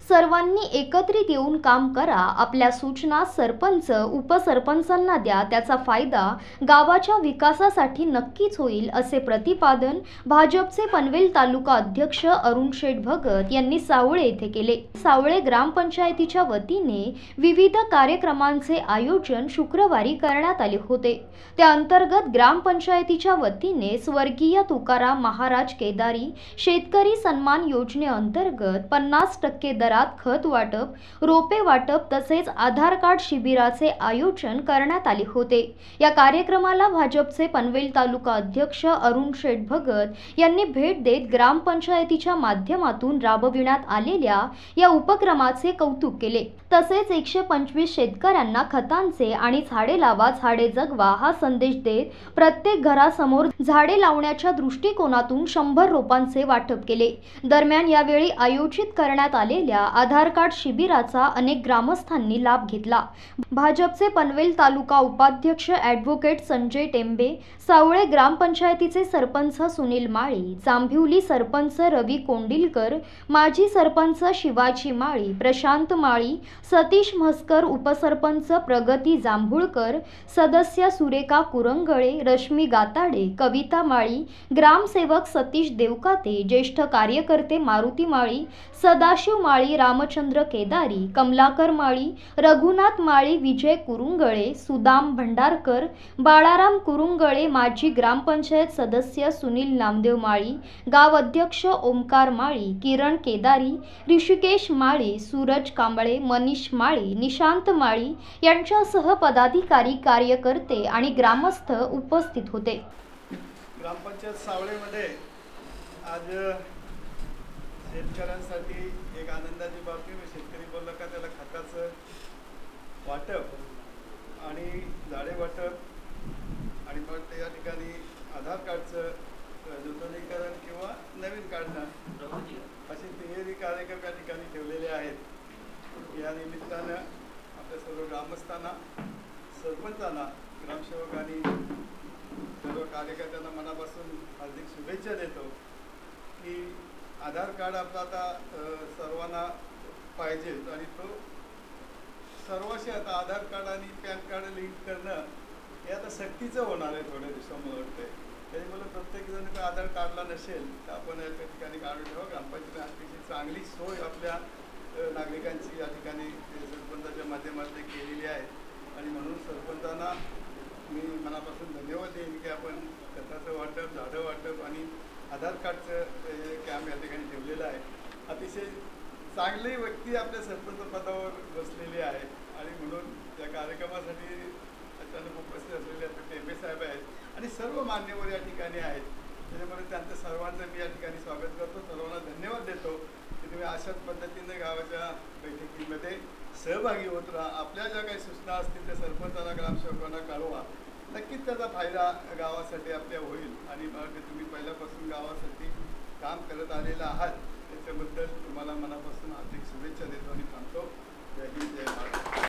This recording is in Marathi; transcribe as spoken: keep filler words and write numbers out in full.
सर्वांनी एकत्रित येऊन काम करा, आपल्या सूचना सरपंच उपसरपंचांना द्या, त्याचा फायदा गावाच्या विकासासाठी नक्कीच होईल, असे प्रतिपादन भाजपचे पनवेल तालुका अध्यक्ष अरुण शेठ भगत यांनी सावळे येथे केले। सावळे ग्रामपंचायतीच्या वतीने विविध कार्यक्रमांचे आयोजन शुक्रवारी करण्यात आले होते। त्या अंतर्गत ग्रामपंचायतीच्या वतीने स्वर्गीय तुकाराम महाराज केदारी शेतकरी सन्मान योजनेअंतर्गत पन्नास टक्के दरात खत वाटप, रोपे वाटप तसेच आधार कार्ड शिबिराचे आयोजन करण्यात आले होते। या कार्यक्रमाला भाजपचे पनवेल तालुका अध्यक्ष अरुण शेठ भगत यांनी भेट देत ग्रामपंचायतीच्या माध्यमातून राबविण्यात आलेल्या या उपक्रमाचे कौतुक केले। तसेच एकशे पंचवीस शेतकऱ्यांना खतांचे आणि झाडे लावा झाडे जगवा हा संदेश देत प्रत्येक घरासमोर झाडे लावण्याच्या दृष्टिकोनातून शंभर रोपांचे वाटप केले। दरम्यान यावेळी आयोजित करण्यात आलेल्या आधार कार्ड शिबिराचा अनेक ग्रामस्थांनी लाभ घेतला। भाजपचे पनवेल तालुका उपाध्यक्ष ॲडव्होकेट संजय टेंबे, सावळे ग्रामपंचायतीचे सरपंच सुनील माळी, जांभिवली सरपंच रवी कोंडिलकर, माजी सरपंच शिवाजी माळी, प्रशांत माळी, सतीश म्हसकर, उपसरपंच प्रगती जांभूळकर, सदस्य सुरेखा कुरंगळे, रश्मी गाताडे, कविता माळी, ग्रामसेवक सतीश देवकाते, ज्येष्ठ कार्यकर्ते मारुती माळी, सदाशिव माळी, रामचंद्र केदारी, कमलाकर माळी, रघुनाथ माळी, विजय कुरुंगळे, सुदाम भंडारकर, बाळाराम कुरुंगळे, माजी ग्रामपंचायत सदस्य सुनील नामदेव माळी, गाव अध्यक्ष ओमकार माळी, किरण केदारी, ऋषिकेश माळी, सूरज कांबळे, मनीष माळी, निशांत माळी यांच्यासह पदाधिकारी, कार्यकर्ते आणि ग्रामस्थ उपस्थित होते। ग्रामपंचायत सावळेमध्ये आज शेतकऱ्यांसाठी एक आनंदाची बातमी, शेतकरी बोलला का त्याला खताचं वाटप आणि झाडे वाटप आणि मग त्या ठिकाणी आधार कार्डचं नूतनीकरण किंवा नवीन काढणं असे तिहेरी कार्यक्रम या ठिकाणी ठेवलेले आहेत। या निमित्तानं आपल्या सर्व ग्रामस्थांना, सरपंचांना, ग्रामसेवकांनी, सर्व कार्यकर्त्यांना मनापासून हार्दिक शुभेच्छा देतो की आधार कार्ड आपला आता सर्वांना पाहिजे आणि तो सर्वांशी आता आधार कार्ड आणि पॅन कार्ड लिंक करणं हे आता सक्तीचं होणार आहे थोड्या दिवसामुळे वाटतंय। त्यामुळे प्रत्येक जण जर आधार कार्डला नसेल तर आपण या ठिकाणी काढून ठेवा। ग्रामपंचायतीने अतिशय चांगली सोय आपल्या नागरिकांची या ठिकाणी सरपंचाच्या माध्यमातून केलेली आहे आणि म्हणून सरपंचांना मी मनापासून धन्यवाद देईन की आपण खताचं वाटप, झाडं वाटप आणि आधार कार्डचं कॅम्प या ठिकाणी ठेवलेलं आहे। अतिशय चांगली व्यक्ती आपल्या सरपंच पदावर बसलेली आहे आणि म्हणून या कार्यक्रमासाठी अचानक उपस्थित असलेले आपले टेंबे साहेब आहेत आणि सर्व मान्यवर या ठिकाणी आहेत। त्याच्यामुळे त्यांचं सर्वांचं मी या ठिकाणी स्वागत करतो, सर्वांना धन्यवाद देतो की तुम्ही अशाच पद्धतीने गावाच्या बैठकीमध्ये सहभागी होत राहा। आपल्या ज्या काही सूचना असतील त्या सरपंचांना, ग्रामसेवकांना कळवा, नक्कीच त्याचा फायदा गावासाठी आपल्या होईल आणि मग तुम्ही पहिल्यापासून गावासाठी काम करत आलेला आहात त्याच्याबद्दल तुम्हाला मनापासून हार्दिक शुभेच्छा देतो आणि सांगतो जय हिंद, जय भारत।